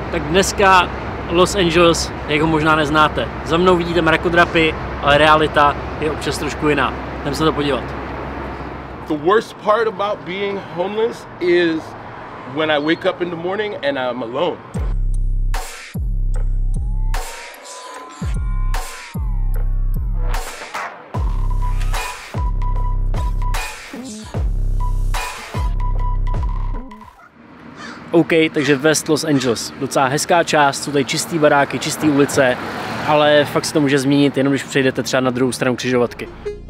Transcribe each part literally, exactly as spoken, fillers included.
Tak dneska Los Angeles, jak ho možná neznáte. Za mnou vidíte mrakodrapy, ale realita je občas trošku jiná. Jdeme se to podívat. The worst part about being homeless is when I wake up in the morning and I'm alone. OK, takže West Los Angeles. Docela hezká část, jsou tady čistý baráky, čistý ulice, ale fakt se to může změnit, jenom když přejdete třeba na druhou stranu křižovatky.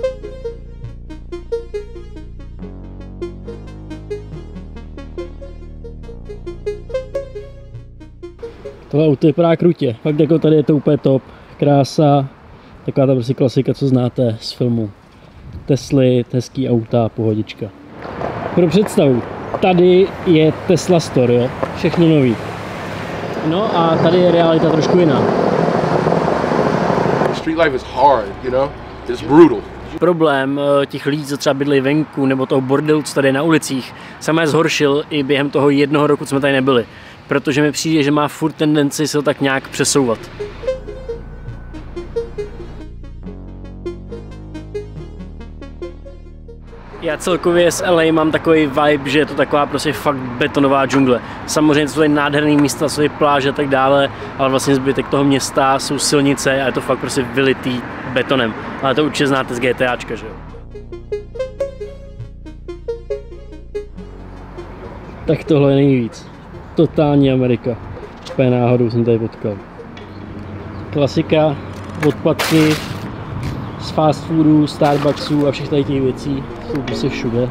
Tohle auto vypadá krutě, fakt jako tady je to úplně top, krása, taková ta prostě klasika, co znáte z filmu. Tesly, hezký auta, pohodička. Pro představu, tady je Tesla Store, jo? Všechno nový. No a tady je realita trošku jiná. Street life is hard, you know? It's brutal. Problém těch lidí, co třeba bydlí venku, nebo toho bordelu, co tady je na ulicích, samé zhoršil i během toho jednoho roku, co jsme tady nebyli. Protože mi přijde, že má furt tendenci se to tak nějak přesouvat. Já celkově z L A mám takový vibe, že je to taková prostě fakt betonová džungle. Samozřejmě jsou tady nádherné místa, jsou tady pláže a tak dále, ale vlastně zbytek toho města jsou silnice a je to fakt prostě vylitý betonem. Ale to určitě znáte z GTAčka, že jo? Tak tohle je nejvíc. Totální Amerika. Úplně náhodou jsem tady potkal. Klasika, odpadky z fast foodů, Starbucksů a všech tady těch věcí jsou prostě všude.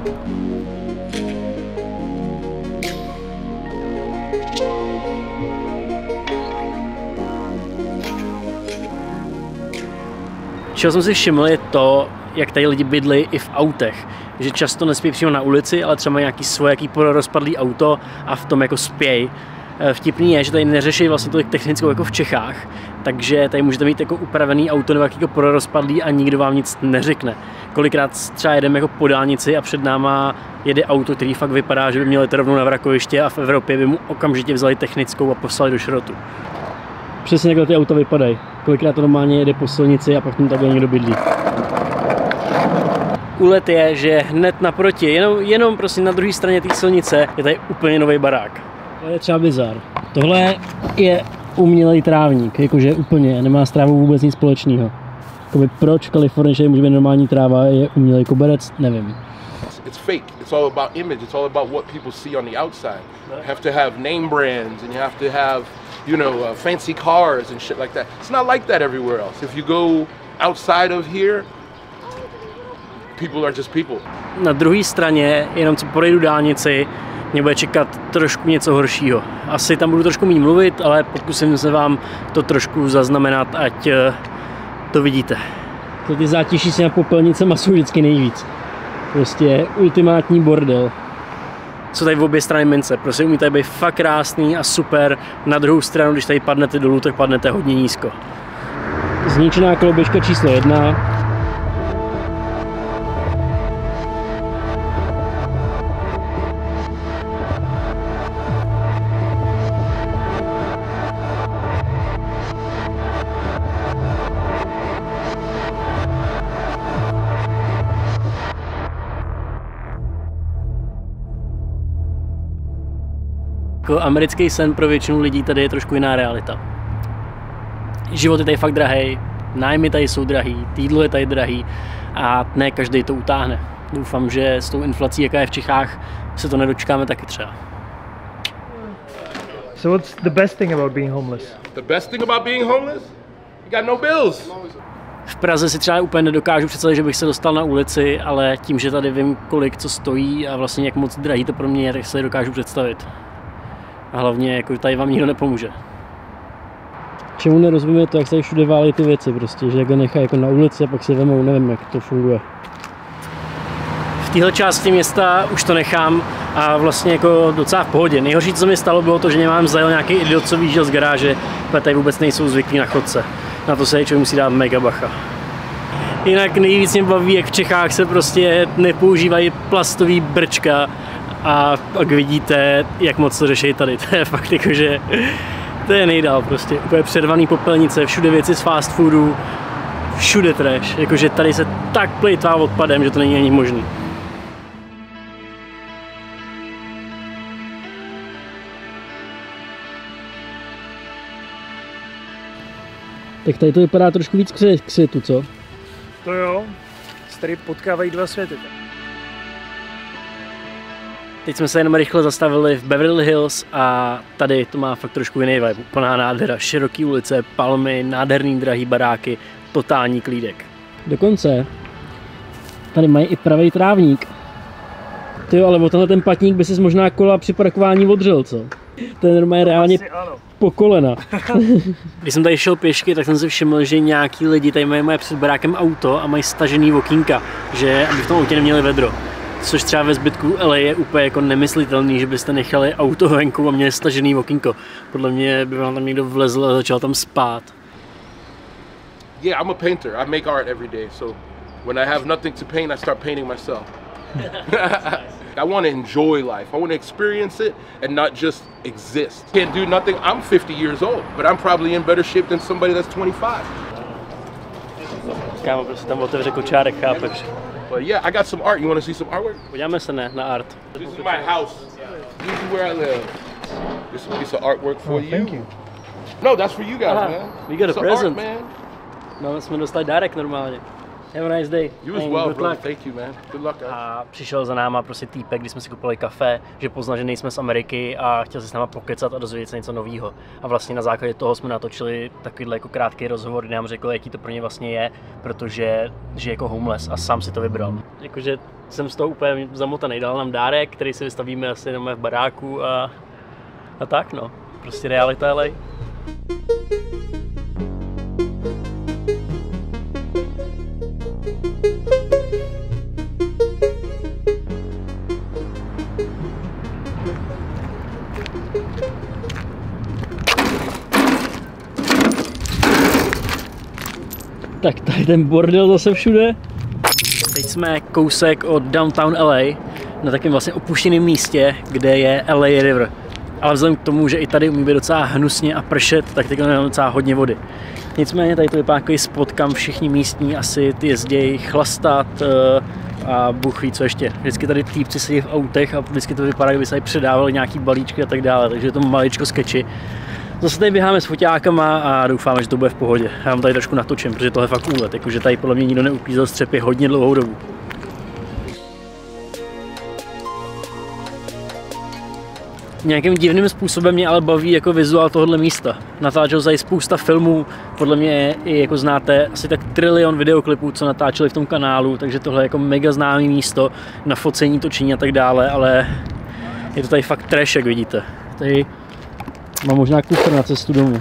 Čeho jsem si všiml je to, jak tady lidi bydlí i v autech. Že často nespí přímo na ulici, ale třeba mají nějaký svoje jaký rozpadlý auto a v tom jako spějí. Vtipný je, že tady neřeší vlastně tolik technickou jako v Čechách, takže tady můžete mít jako upravený auto nebo jako prorozpadlý a nikdo vám nic neřekne. Kolikrát třeba jedeme jako po dálnici a před náma jede auto, který fakt vypadá, že by měl jít rovnou na vrakoviště a v Evropě by mu okamžitě vzali technickou a poslali do šrotu. Přesně takhle ty auta vypadají. Kolikrát to normálně jede po silnici a pak tam takhle někdo bydlí. Úlet je, že hned naproti, jenom, jenom prostě na druhé straně té silnice je tady úplně nový barák. To je třeba bizar. Tohle je umělej trávník, jakože úplně nemá s trávou vůbec nic společného. Jakoby proč v Kalifornii, že může být normální tráva, je umělej koberec, nevím. It's fake. It's all about image. It's all about what people see on the outside. You have to have name brands and you have to have, you know, uh, fancy cars and shit like that. It's not like that everywhere else. If you go outside of here, people are just people. Na druhé straně, jenom co projdu dálnici, mě bude čekat trošku něco horšího. Asi tam budu trošku méně mluvit, ale pokusím se vám to trošku zaznamenat, ať to vidíte. To ty zátěží si na popelnicema jsou vždycky nejvíc. Prostě ultimátní bordel. Co tady v obě strany mince, prostě umí tady být fakt krásný a super. Na druhou stranu, když tady padnete dolů, tak padnete hodně nízko. Zničená koloběžka číslo jedna. Jako americký sen pro většinu lidí tady je trošku jiná realita. Život je tady fakt drahý, nájmy tady jsou drahý, jídlo je tady drahý a ne každý to utáhne. Doufám, že s tou inflací, jaká je v Čechách, se to nedočkáme taky třeba. So what's the best thing about being homeless? The best thing about being homeless? You got no bills. V Praze si třeba úplně nedokážu představit, že bych se dostal na ulici, ale tím, že tady vím, kolik co stojí a vlastně jak moc drahý to pro mě je, tak se dokážu představit. A hlavně jako tady vám nikdo nepomůže. Čemu nerozumím je to, jak se tady všude válí ty věci prostě, že jak je nechají jako na ulici a pak se vemou, nevím, jak to funguje. V téhle části města už to nechám a vlastně jako docela v pohodě. Nejhorší, co mi stalo, bylo to, že mě mám zajel nějaký idiot, co vyjížděl z garáže, protože tady vůbec nejsou zvyklí na chodce. Na to se člověk musí dát mega bacha. Jinak nejvíc mě baví, jak v Čechách se prostě nepoužívají plastový brčka a pak vidíte, jak moc to řeší tady. To je fakt jako, že To je nejdál prostě, úplně předvaný popelnice, všude věci z fast foodu, všude trash, jakože tady se tak plejtvá odpadem, že to není ani možný. Tak tady to vypadá trošku víc k světu, co? To jo, tady potkávají dva světy. Teď jsme se jenom rychle zastavili v Beverly Hills a tady to má fakt trošku jiný vibe. Plná nádhera, široký ulice, palmy, nádherný drahý baráky, totální klídek. Dokonce tady mají i pravý trávník. Tyjo, ale o tenhle ten patník by si možná kola při parkování odřel, co? To je normálně reálně po kolena. Když jsem tady šel pěšky, tak jsem si všiml, že nějaký lidi tady mají, mají před barákem auto a mají stažený okýnka, že aby v tom autě neměli vedro. Což třeba ve zbytku L A je úplně jako nemyslitelný, že byste nechali auto venku a měli stažený okýnko. Podle mě by vám tam někdo vlezl a začal tam spát. Yeah, I'm a painter. I make art every day, so when I have nothing to paint, I start painting myself. I want to enjoy life. I want to experience it and not just exist. Can't do nothing. I'm fifty years old, but I'm probably in better shape than somebody that's twenty-five. Kámo, prostě tam otevře kočárek, chápeš? But yeah, I got some art. You want to see some artwork? Podíváme se ne, na art. This is my house. This is where I live. This is a piece of artwork for Oh, you. thank you. No, that's for you guys, Aha, man. we got a It's present. Art, man. No, jsme dostali dárek normálně. Have a nice day. You as And well, good bro. luck. Thank you, man. Good luck, guys. A přišel za náma prostě týpek, když jsme si kupovali kafe, že poznal, že nejsme z Ameriky a chtěl si s náma pokecat a dozvědět se něco nového. A vlastně na základě toho jsme natočili takovýhle jako krátký rozhovor, kde nám řekl, jaký to pro ně vlastně je, protože žije jako homeless a sám si to vybral. Jakože jsem z toho úplně zamotaný, dal nám dárek, který si vystavíme asi jenom v baráku a, a tak no. Prostě realita L A. Tak tady ten bordel zase všude. Teď jsme kousek od downtown L A, na takovém vlastně opuštěném místě, kde je L A River. Ale vzhledem k tomu, že i tady umí být docela hnusně a pršet, tak teď máme docela hodně vody. Nicméně tady to vypadá takový spot, kam všichni místní asi ty jezdějí chlastat a Bůh ví co ještě. Vždycky tady týpci sedí v autech a vždycky to vypadá, kdyby se tady předávali nějaký balíčky a tak dále, takže je to maličko sketchy. Zase tady běháme s foťákama a doufáme, že to bude v pohodě. Já vám tady trošku natočím, protože tohle je fakt úlet, jakože tady podle mě nikdo neuklízel střepy hodně dlouhou dobu. Nějakým divným způsobem mě ale baví jako vizuál tohohle místa. Natáčel tady spousta filmů, podle mě i jako znáte asi tak trilion videoklipů, co natáčeli v tom kanálu, takže tohle je jako mega známý místo na focení, točení a tak dále, ale je to tady fakt trash, jak vidíte. Tady mám možná kufr na cestu domů.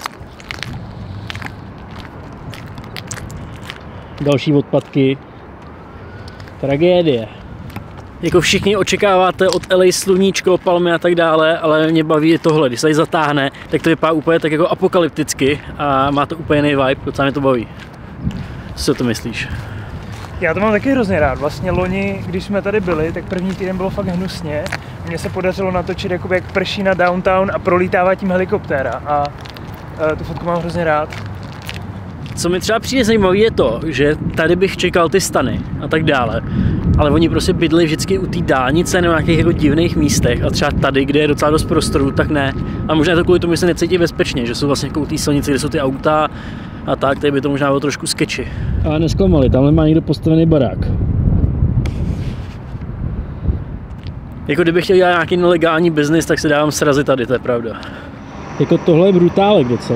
Další odpadky. Tragédie. Jako všichni očekáváte od L A sluníčko, palmy a tak dále, ale mě baví i tohle. Když se tady zatáhne, tak to vypadá úplně tak jako apokalypticky a má to úplně jiný vibe, docela mě to baví. Co to myslíš? Já to mám taky hrozně rád. Vlastně loni, když jsme tady byli, tak první týden bylo fakt hnusně. Mně se podařilo natočit, jakoby, jak prší na downtown a prolítává tím helikoptéra. A e, tu fotku mám hrozně rád. Co mi třeba přijde zajímavé je to, že tady bych čekal ty stany a tak dále. Ale oni prostě bydli vždycky u té dálnice nebo nějakých jako divných místech a třeba tady, kde je docela dost prostoru, tak ne. A možná to kvůli tomu, že se necítí bezpečně, že jsou vlastně jako u té silnice, kde jsou ty auta a tak, tady by to možná bylo trošku sketchy. Ale nesklamali, tamhle má někdo postavený barák. Jako kdybych chtěl dělat nějaký nelegální biznis, tak se dávám srazit tady, to je pravda. Jako tohle je brutálek docela.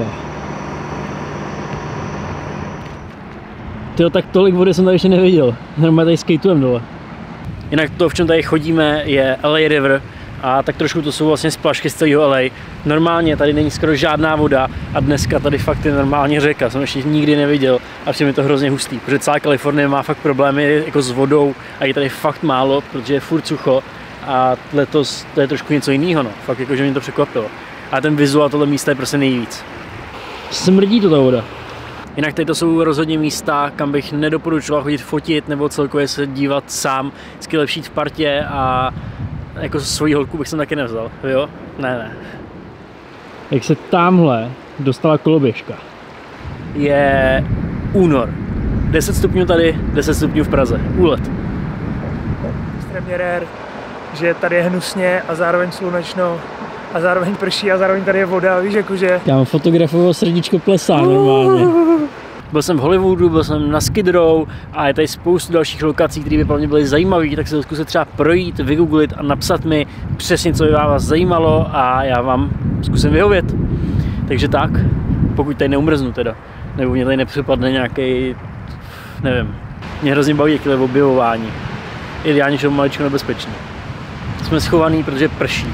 Tyjo, tak tolik vody jsem tady ještě neviděl. Normálně tady skatujeme dole. Jinak to, v čem tady chodíme, je L A River a tak trošku to jsou vlastně splašky z celého L A. Normálně tady není skoro žádná voda a dneska tady fakt je normálně řeka, jsem ještě nikdy neviděl a přijde mi to hrozně hustý, protože celá Kalifornie má fakt problémy jako s vodou a je tady fakt málo, protože je furt sucho a letos to je trošku něco jiného, no. Fakt jako, že mě to překvapilo. A ten vizuál tohle místa je prostě nejvíc. Smrdí to ta voda. Jinak tady to jsou rozhodně místa, kam bych nedoporučoval chodit fotit nebo celkově se dívat sám, vždycky lepší v partě a jako svoji holku bych jsem taky nevzal, jo? Ne, ne. jak se tamhle dostala koloběžka. Je únor. deset stupňů tady, deset stupňů v Praze. Úlet. Extrémně rare, že tady je hnusně a zároveň slunečno a zároveň prší a zároveň tady je voda, víš, jakože... Já mám fotografoval srdíčko plesá normálně. Byl jsem v Hollywoodu, byl jsem na Skid Row a je tady spoustu dalších lokací, které by pro mě byly zajímavé, tak se to zkusit třeba projít, vygooglit a napsat mi přesně, co by vás zajímalo a já vám zkusím vyhovět. Takže tak, pokud tady neumrznu teda, nebo mě tady nepřipadne nějaký, nevím, mě hrozně baví jakýhle objevování. Ideálně, že je maličko nebezpečný. Jsme schovaný, protože prší.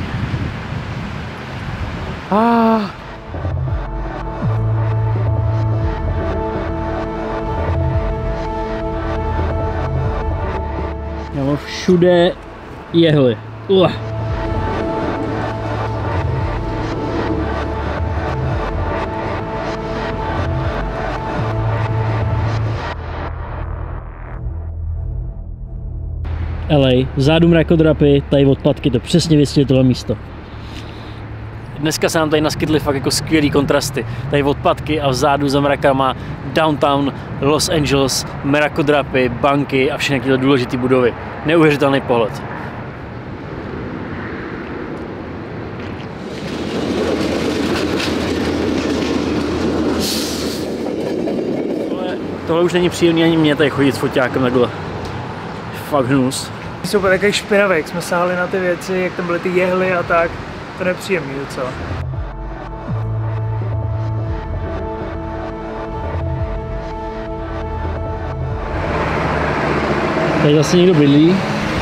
Ah. Já mám všude jehly. Uh. L A, vzadu mrakodrapy, tady odpadky, to přesně vystihuje tohle místo. Dneska se nám tady naskytly fakt jako skvělý kontrasty. Tady odpadky a vzadu za mrakama downtown Los Angeles, mrakodrapy, banky a všechny tyhle důležité budovy. Neuvěřitelný pohled. Tohle, tohle už není příjemný ani mě tady chodit s foťákem takhle. Fakt hnus. Jsou takový špinavý, jak jsme sáhli na ty věci, jak tam byly ty jehly a tak. To je nepříjemný docela. Tady zase někdo bydlí.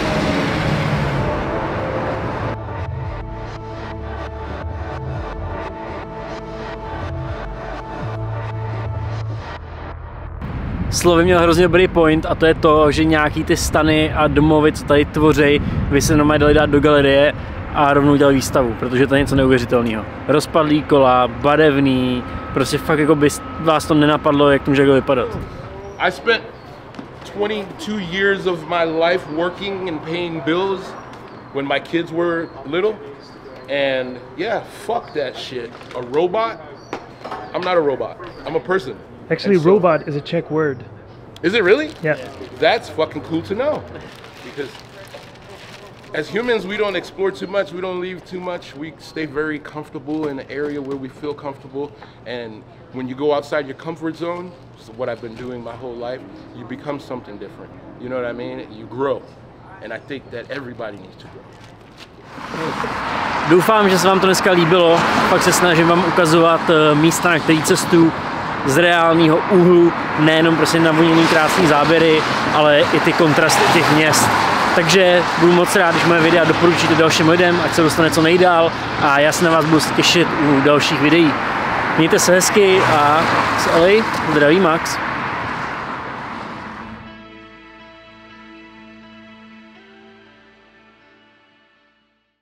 Slovy měl hrozně dobrý point a to je to, že nějaký ty stany a domovy, co tady tvoří, by se normálně dali dát do galerie a rovnou dělali výstavu, protože to je něco neuvěřitelného. Rozpadlý kola, barevný, prostě fakt jako by vás to nenapadlo, jak to může vypadat. I spent twenty-two years of my life working and paying bills when my kids were little, and yeah, fuck that shit. A robot? I'm not a robot. I'm a person. Actually, so, robot is a Czech word. Is it really? Yeah. That's fucking cool to know, because as humans, we don't explore too much, we don't leave too much, we stay very comfortable in an area where we feel comfortable, and when you go outside your comfort zone, which is what I've been doing my whole life, you become something different. You know what I mean? You grow, and I think that everybody needs to grow. Doufám, že se vám to dneska líbilo, pak se snažím vám ukazovat místa, na které cestuju z reálného úhlu, nejenom prostě navoněný krásný záběry, ale i ty kontrasty těch měst. Takže budu moc rád, když moje videa doporučíte dalším lidem, ať se dostane co nejdál a já se na vás budu těšit u dalších videí. Mějte se hezky a z L A zdraví Max.